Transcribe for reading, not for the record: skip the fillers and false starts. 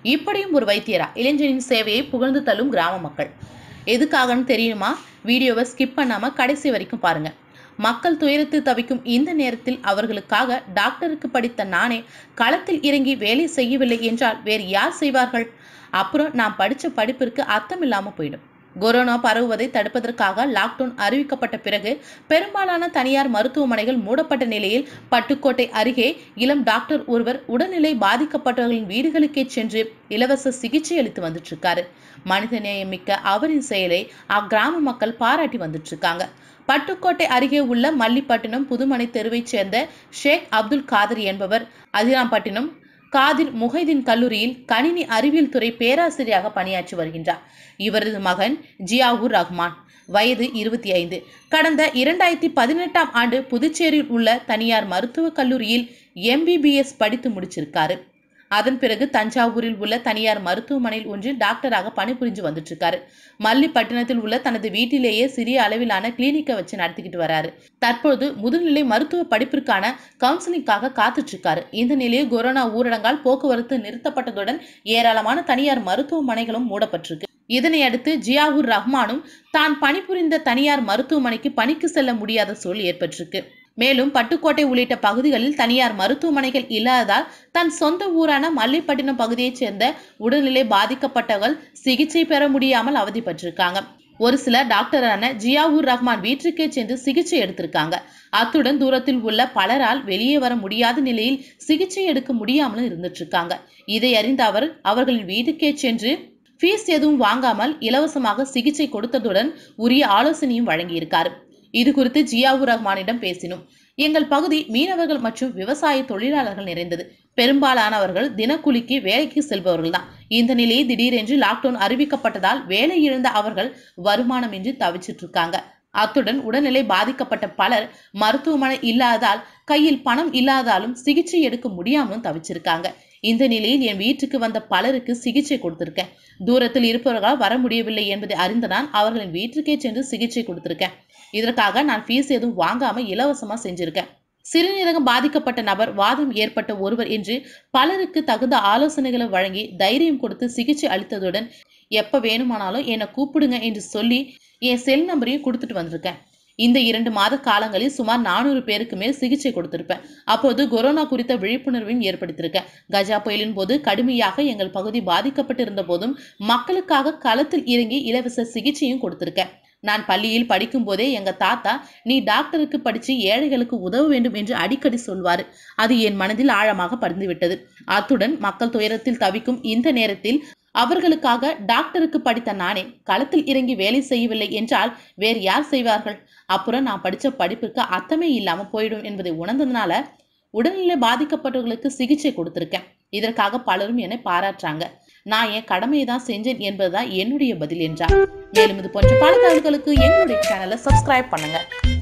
இப்படியும் ஒரு வைத்தியரா? இளைஞனின் சேவையை புகழ்ந்து தள்ளும் கிராம மக்கள். எதுக்காகன்னு தெரியுமா? வீடியோவை ஸ்கிப் பண்ணாம கடைசி வரைக்கும் பாருங்க. மக்கள் துயரத்தில் தவிக்கும் இந்த நேரத்தில் அவர்களுக்காக டாக்டருக்கு படித்த நானே களத்தில் இறங்கி வேலை செய்யவில்லை என்றால் வேறு யார் செய்வார்கள்? அப்புறம் நான் படித்த படிப்பிற்கு அர்த்தம் இல்லாம போயிடும். கொரோனா பரவுவதை தடுப்பதற்காக லாக்டவுன் அறிவிக்கப்பட்ட பிறகு பெரும்பாலான தனியார் மருத்துவமனைகள் மூடப்பட்ட நிலையில் பட்டுக்கோட்டை அருகே இளம் டாக்டர் ஒருவர் உடல்நிலை பாதிக்கப்பட்டவர்களின் வீடுகளுக்கே சென்று இலவச சிகிச்சை அளித்து வந்துட்டு இருக்காரு. மனிதநேயமிக்க அவரின் செயலை அக்கிராம மக்கள் பாராட்டி வந்துட்டு இருக்காங்க. பட்டுக்கோட்டை அருகே உள்ள மல்லிப்பட்டினம் புதுமனை தெருவைச் சேர்ந்த ஷேக் அப்துல் காதர் என்பவர் அதிராம்பட்டினம் காதிர் முஹைதீன் கல்லூரியில் கணினி அறிவியல் துறை பேராசிரியராக பணியாற்றி வருகின்றார். இவரது மகன் ஜியாவுர் ரஹ்மான் வயது 25 கடந்த 2018ஆம் ஆண்டு புதுச்சேரியில் உள்ள தனியார் மருத்துவக் கல்லூரியில் MBBS படித்து முடிச்சிருக்காரு. அதன் பிறகு தஞ்சாவூரில் உள்ள தனியார் மருத்துவமனையில் ஒன்றில் டாக்டராக பணிபுரிஞ்சு வந்துட்டு இருக்காரு. மல்லிப்பட்டினத்தில் உள்ள தனது வீட்டிலேயே சிறிய அளவிலான கிளினிக்கை வச்சு நடத்திக்கிட்டு வராரு. தற்போது முதுநிலை மருத்துவ படிப்பிற்கான கவுன்சிலிங்காக காத்துட்டு இருக்காரு. இந்த நிலையில் கொரோனா ஊரடங்கால் போக்குவரத்து நிறுத்தப்பட்டதுடன் ஏராளமான தனியார் மருத்துவமனைகளும் மூடப்பட்டிருக்கு. இதனையடுத்து ஜியாவுர் ரஹ்மானும் தான் பணிபுரிந்த தனியார் மருத்துவமனைக்கு பணிக்கு செல்ல முடியாத சூழல் ஏற்பட்டிருக்கு. மேலும் பட்டுக்கோட்டை உள்ளிட்ட பகுதிகளில் தனியார் மருத்துவமனைகள் இல்லாததால் தன் சொந்த ஊரான மல்லிப்பட்டினம் பகுதியைச் சேர்ந்த உடல்நிலை பாதிக்கப்பட்டவர்கள் சிகிச்சை பெற முடியாமல் அவதிப்பட்டிருக்காங்க. ஒரு சில டாக்டரான ஜியாவுர் ரஹ்மான் வீட்டிற்கே சென்று சிகிச்சை எடுத்திருக்காங்க. அத்துடன் தூரத்தில் உள்ள பலரால் வெளியே வர முடியாத நிலையில் சிகிச்சை எடுக்க முடியாமலும் இருந்துட்டு இருக்காங்க. இதை அறிந்த அவர் அவர்களின் வீட்டுக்கே சென்று ஃபீஸ் எதுவும் வாங்காமல் இலவசமாக சிகிச்சை கொடுத்ததுடன் உரிய ஆலோசனையும் வழங்கியிருக்காரு. இது குறித்து ஜியாவுர் ரஹ்மானிடம் பேசினோம். எங்கள் பகுதி மீனவர்கள் மற்றும் விவசாய தொழிலாளர்கள் நிறைந்தது. பெரும்பாலானவர்கள் தினக்கூலிக்கு வேலைக்கு செல்பவர்கள் தான். இந்த நிலையில் திடீரென்று லாக்டவுன் அறிவிக்கப்பட்டதால் வேலை இழந்த அவர்கள் வருமானமின்றி தவிச்சிட்டு இருக்காங்க. அத்துடன் உடல்நிலை பாதிக்கப்பட்ட பலர் மருத்துவமனை இல்லாததால் கையில் பணம் இல்லாதாலும் சிகிச்சை எடுக்க முடியாமலும் தவிச்சிருக்காங்க. இந்த நிலையில் என் வீட்டுக்கு வந்த பலருக்கு சிகிச்சை கொடுத்திருக்கேன். தூரத்தில் இருப்பவர்களால் வர முடியவில்லை என்பதை அறிந்த நான் அவர்களின் வீட்டுக்கே சென்று சிகிச்சை கொடுத்திருக்கேன். இதற்காக நான் ஃபீஸ் எதுவும் வாங்காம இலவசமா செஞ்சிருக்கேன். சிறுநீரகம் பாதிக்கப்பட்ட நபர், வாதம் ஏற்பட்ட ஒருவர் என்று பலருக்கு தகுந்த ஆலோசனைகளை வழங்கி தைரியம் கொடுத்து சிகிச்சை அளித்ததுடன் எப்ப வேணுமானாலும் என்னை கூப்பிடுங்க என்று சொல்லி என் செல் நம்பரையும் கொடுத்துட்டு வந்திருக்கேன். இந்த 2 மாத காலங்களில் சுமார் 400 பேருக்கு மேல் சிகிச்சை கொடுத்திருப்பேன். அப்போது கொரோனா குறித்த விழிப்புணர்வையும் ஏற்படுத்தியிருக்கேன். கஜா புயலின் போது கடுமையாக எங்கள் பகுதி பாதிக்கப்பட்டிருந்த போதும் மக்களுக்காக களத்தில் இறங்கி இலவச சிகிச்சையும் கொடுத்திருக்கேன். நான் பள்ளியில் படிக்கும் போதே எங்க தாத்தா, நீ டாக்டருக்கு படிச்சு ஏழைகளுக்கு உதவ வேண்டும் என்று அடிக்கடி சொல்வாரு. அது என் மனதில் ஆழமாக பதிந்துவிட்டது. அத்துடன் மக்கள் துயரத்தில் தவிக்கும் இந்த நேரத்தில் அவர்களுக்காக டாக்டருக்கு படித்த நானே களத்தில் இறங்கி வேலை செய்யவில்லை என்றால் வேறு யார் செய்வார்கள்? அப்புறம் நான் படித்த படிப்புக்கு அர்த்தமே இல்லாம போயிடும் என்பதை உணர்ந்ததுனால உடல்நிலை பாதிக்கப்பட்டவர்களுக்கு சிகிச்சை கொடுத்திருக்கேன். இதற்காக பலரும் என்னை பாராட்டுறாங்க. நான் என் கடமையை தான் செஞ்சேன் என்பதுதான் என்னுடைய பதில் என்றார். மேலும் இது போன்ற பல தகவல்களுக்கு எங்களுடைய சேனலை சப்ஸ்கிரைப் பண்ணுங்க.